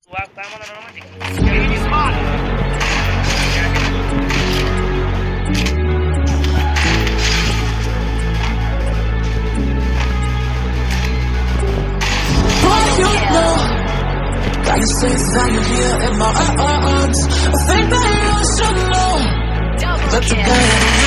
Enemy spotted. Got you safe value here in my arms. I think that you should know that together